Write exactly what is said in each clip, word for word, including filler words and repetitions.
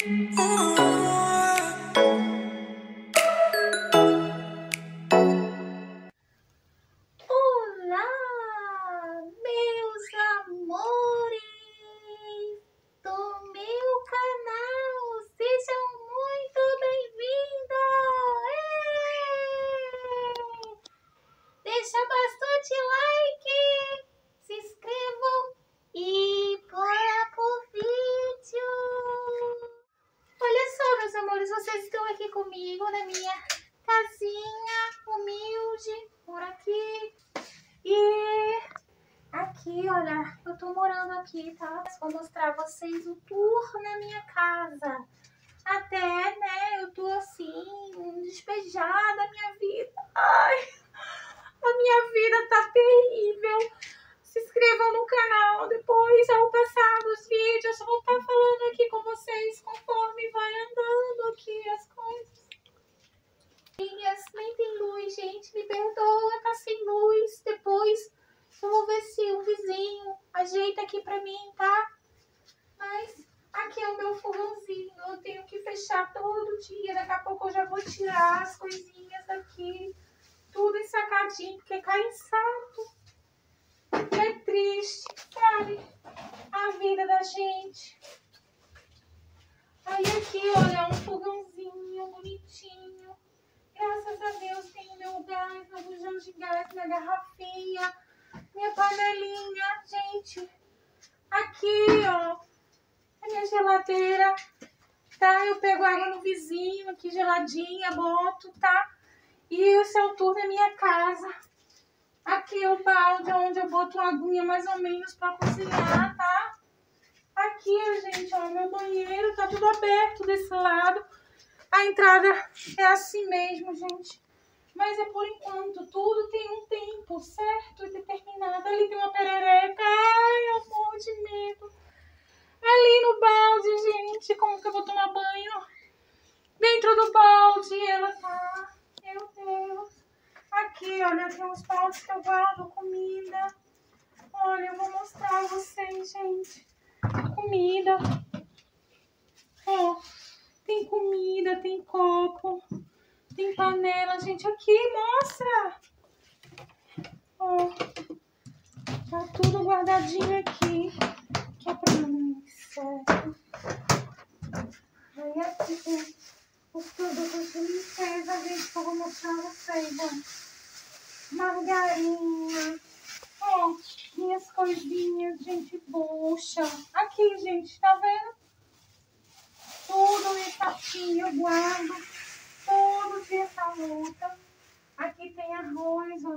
Olá, meus amores do meu canal, sejam muito bem-vindos! Deixa bastante like, se inscrevam e bora pro vídeo! Olha só, meus amores, vocês estão aqui comigo na minha casinha humilde, por aqui. E aqui, olha, eu tô morando aqui, tá? Vou mostrar a vocês o tour na minha casa. Até, né, eu tô assim, despejada, a minha vida. Ai, a minha vida tá terrível. Se inscrevam no canal, depois, ao passar dos vídeos, eu vou estar falando aqui com vocês conforme vai andando aqui as coisas. Nem tem luz, gente, me perdoa, tá sem luz. Depois eu vou ver se o vizinho ajeita aqui pra mim, tá? Mas aqui é o meu fogãozinho, eu tenho que fechar todo dia. Daqui a pouco eu já vou tirar as coisinhas daqui, tudo ensacadinho, porque cai insato. É triste, sabe? A vida da gente. Aí aqui, olha, um fogãozinho bonitinho. Graças a Deus tem o meu gás, meu bujão de gás, minha garrafinha, minha panelinha. Gente, aqui, ó, a minha geladeira, tá? Eu pego água no vizinho, aqui geladinha, boto, tá? E esse é o tour da minha casa. Aqui é o balde onde eu boto uma aguinha mais ou menos pra cozinhar, tá? Aqui, gente, ó, meu banheiro, tá tudo aberto desse lado. A entrada é assim mesmo, gente. Mas é por enquanto. Tudo tem um tempo certo e determinado. Ali tem uma perereca. Ai, eu morro de medo. Ali no balde, gente. Como que eu vou tomar banho? Dentro do balde ela tá. Meu Deus. Aqui, olha, tem uns baldes que eu guardo comida. Olha, eu vou mostrar a vocês, gente. Comida. Ó. Tem comida, tem copo, tem panela. Gente, aqui, mostra! Ó, tá tudo guardadinho aqui, que é pra mim, certo? Aí aqui tem os produtos de limpeza, gente, que eu vou mostrar a vocês, ó. Margarina, ó, minhas coisinhas, gente, bucha. Aqui, gente, tá vendo? Tudo isso aqui eu guardo todo dia essa luta. Aqui tem arroz, ó.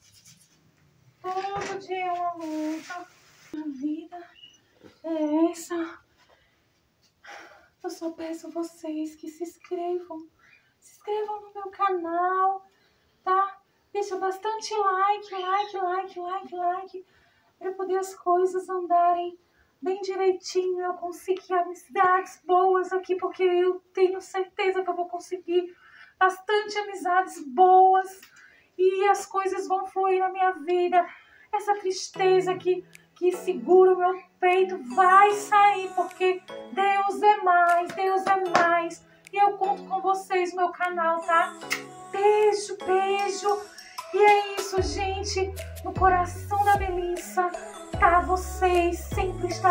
Todo dia é uma luta. A vida é essa. Eu só peço a vocês que se inscrevam. Se inscrevam no meu canal, tá? Deixa bastante like, like, like, like, like. Para poder as coisas andarem bem direitinho, eu conseguir amizades boas aqui, porque eu tenho certeza que eu vou conseguir bastante amizades boas e as coisas vão fluir na minha vida. Essa tristeza que, que segura o meu peito vai sair, porque Deus é mais, Deus é mais. E eu conto com vocês no meu canal, tá? Beijo, beijo. E é isso, gente. No coração da Melissa, tá? Vocês sempre estão